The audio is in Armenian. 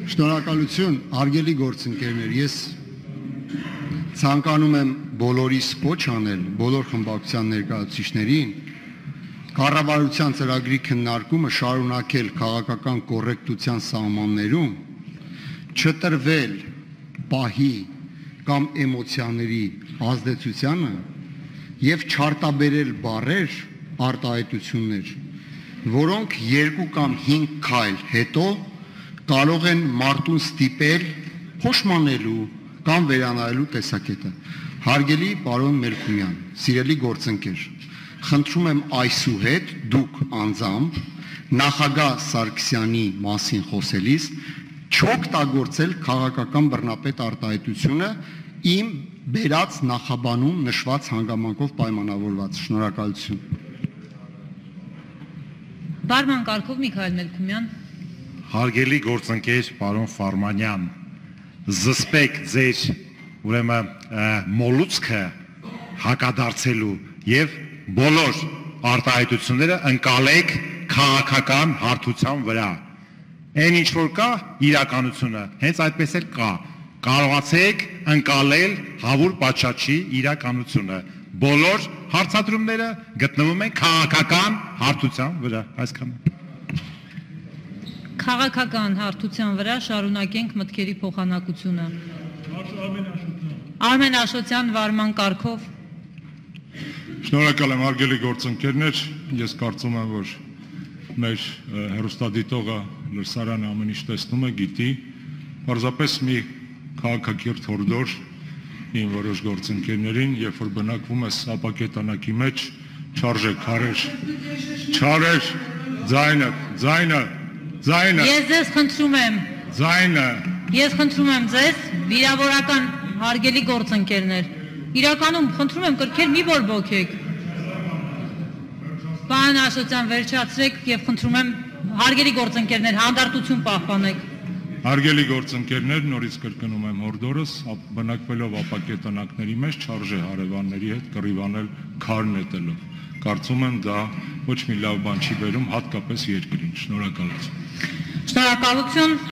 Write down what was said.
Շնորհակալություն, արգելի գործընկերներ, ես ցանկանում եմ բոլորիս ոչ անել, բոլոր խմբակցության ներկայացուցիչներին կառավարության ծրագրի քննարկումը շարունակել քաղաքական կոռեկտության սահմաններում, չտրվել պահի կամ էմոցիաների ազդեցությանը եւ չարտաբերել բառեր, արտահայտություններ, որոնք 2 կամ 5 քայլ հետո կարող են մարդուն ստիպել փոշմանելու կամ վերանայելու տեսակետը։ Հարգելի պարոն Մելքումյան, սիրելի գործընկեր, խնդրում եմ այսուհետ դուք անձամբ նախագահ Սարգսյանի մասին խոսելիս չօգտագործել քաղաքական բռնապետ արտահայտությունը իմ բերած նախաբանում նշված հանգամանքով պայմանավորված։ Շնորհակալություն։ Բարման կարգով Միքայել Մելքումյան։ Հարգելի գործընկեր պարոն Ֆարմանյան, զսպեք ձեր ուրեմն մոլուցքը հակադարձելու եւ բոլոր արտահայտությունները ընկալեք քաղաքական հարթության վրա։ Այն ինչ որ կա իրականությունը, հենց այդպես էլ կա։ Կարողացեք ընկալել Հավուր Պաչաչի իրականությունը։ Բոլոր հարցադրումները գտնվում են քաղաքական հարթության վրա։ Այսքանը։ Քաղաքական հարթության վրա շարունակենք մտքերի փոխանակությունը։ Արմեն Աշոտյան վարման կարգով։ Շնորհակալ եմ, հարգելի գործընկերներ, ես կարծում եմ, որ մեր հեռուստադիտողը լսարանը ամեն ինչ տեսնում է, գիտի, պարզապես մի քաղաքակիրթ հորդոր իմ որոշ գործընկերներին, երբ որ բնակվում ես ապակետանակի մեջ, չարժե քարեր, չարեր, ձայնը Ես ձեզ խնդրում եմ։ Ձայնը։ Ես խնդրում եմ ձեզ, վիրավորական հարգելի գործընկերներ։ Իրականում խնդրում եմ կրքեր մի բորբոքեք։ Պարոն Աշոտյան, վերջացրեք եւ խնդրում եմ հարգելի գործընկերներ, հանդարտություն պահպանեք։ Հարգելի գործընկերներ, նորից կրկնում եմ հորդորս, բնակվելով ապակետանակների մեջ չարժե հարևանների հետ կռիվանել քար նետելով։ Կարծում եմ դա ոչ մի լավ բան չի բերում, հատկապես երկրին։ Շնորհակալություն։ Շնորհակալություն։